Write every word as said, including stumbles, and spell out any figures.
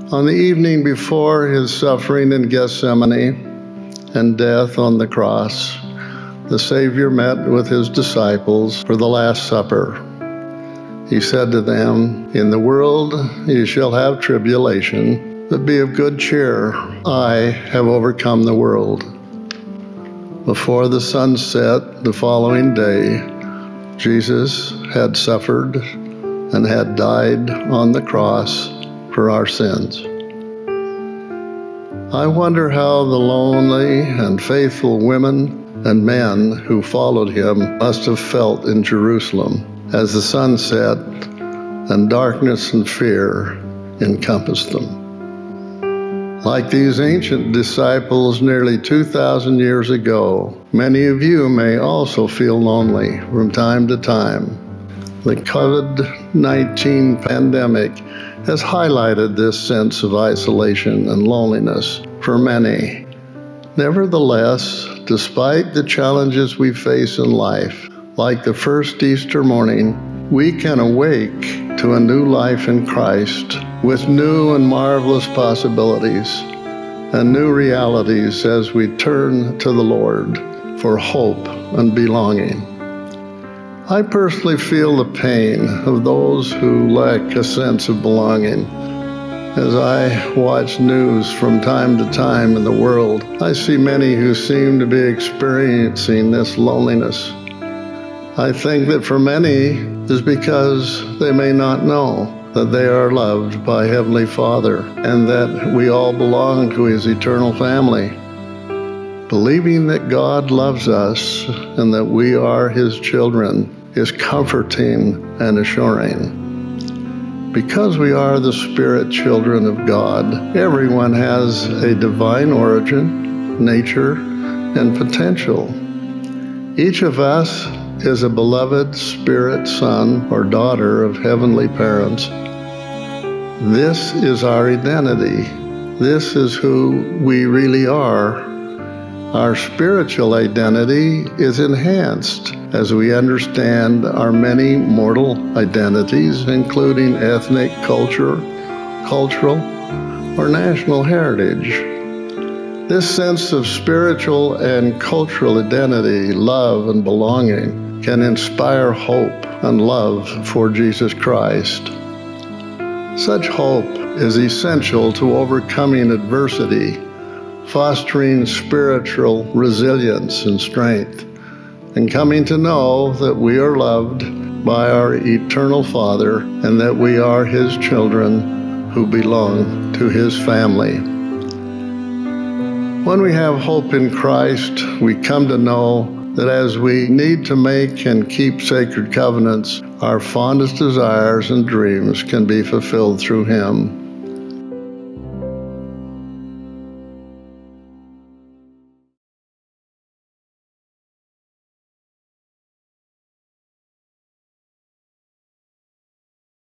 On the evening before his suffering in Gethsemane and death on the cross, the Savior met with his disciples for the Last Supper. He said to them, "In the world you shall have tribulation, but be of good cheer. I have overcome the world." Before the sun set the following day, Jesus had suffered and had died on the cross for our sins. I wonder how the lonely and faithful women and men who followed him must have felt in Jerusalem as the sun set and darkness and fear encompassed them. Like these ancient disciples nearly two thousand years ago, many of you may also feel lonely from time to time. The COVID nineteen pandemic has highlighted this sense of isolation and loneliness for many. Nevertheless, despite the challenges we face in life, like the first Easter morning, we can awake to a new life in Christ with new and marvelous possibilities and new realities as we turn to the Lord for hope and belonging. I personally feel the pain of those who lack a sense of belonging. As I watch news from time to time in the world, I see many who seem to be experiencing this loneliness. I think that for many is because they may not know that they are loved by Heavenly Father and that we all belong to His eternal family. Believing that God loves us and that we are His children is comforting and assuring. Because we are the Spirit children of God, everyone has a divine origin, nature, and potential. Each of us is a beloved Spirit son or daughter of heavenly parents. This is our identity. This is who we really are. Our spiritual identity is enhanced as we understand our many mortal identities, including ethnic, culture, cultural, or national heritage. This sense of spiritual and cultural identity, love, and belonging can inspire hope and love for Jesus Christ. Such hope is essential to overcoming adversity, fostering spiritual resilience and strength, and coming to know that we are loved by our eternal Father and that we are His children who belong to His family. When we have hope in Christ, we come to know that as we need to make and keep sacred covenants, our fondest desires and dreams can be fulfilled through Him.